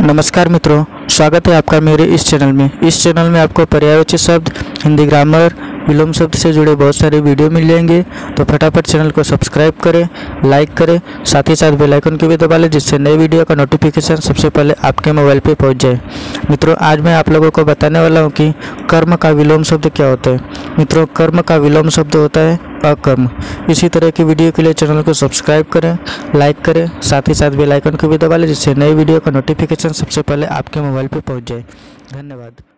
नमस्कार मित्रों, स्वागत है आपका मेरे इस चैनल में। इस चैनल में आपको पर्यायवाची शब्द, हिंदी ग्रामर, विलोम शब्द से जुड़े बहुत सारे वीडियो मिल जाएंगे। तो फटाफट चैनल को सब्सक्राइब करें, लाइक करें, साथ ही साथ बेल आइकन को भी दबा लें, जिससे नई वीडियो का नोटिफिकेशन सबसे पहले आपके मोबाइल पे पहुंच जाए। मित्रों, आज मैं आप लोगों को बताने वाला हूं कि कर्म का विलोम शब्द क्या होता है। मित्रों, कर्म का विलोम शब्द होता है अकर्म। इसी तरह की वीडियो के लिए चैनल को सब्सक्राइब करें, लाइक करें, साथ ही साथ बेल आइकन को भी दबा लें, जिससे नई वीडियो का नोटिफिकेशन सबसे पहले आपके मोबाइल पे पहुंच जाए। धन्यवाद।